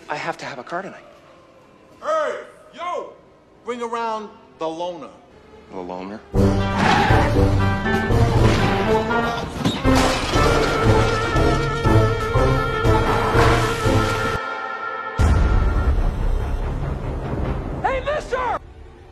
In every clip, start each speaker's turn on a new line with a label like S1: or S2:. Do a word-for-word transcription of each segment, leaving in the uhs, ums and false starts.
S1: I have to have a car tonight.
S2: Hey, yo! Bring around the loner.
S1: The loner?
S3: Hey, mister!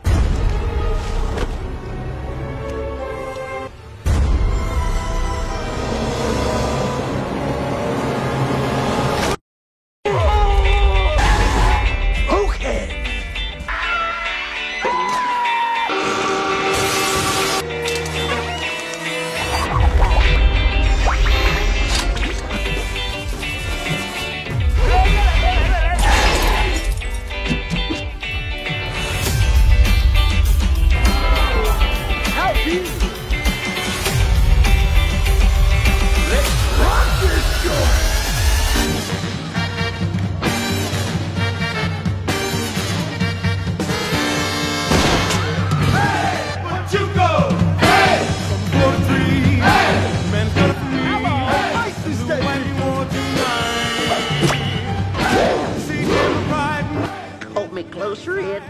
S4: Hold me closer, Ed.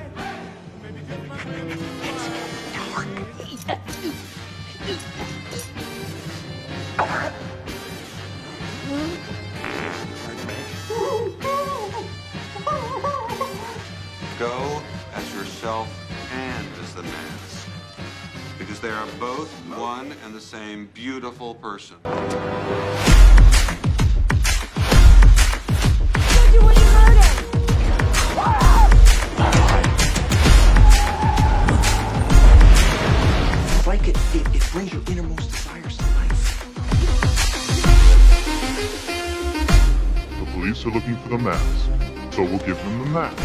S5: Go as yourself and as the mask, because they are both one and the same beautiful person.
S1: It's like it, it, it brings your innermost desires to life.
S6: The police are looking for the mask, so we'll give them the mask.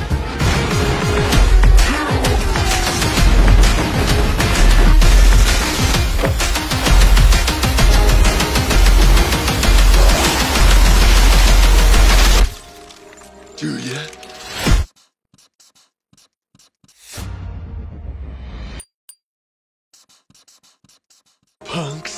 S2: Do ya? Punks.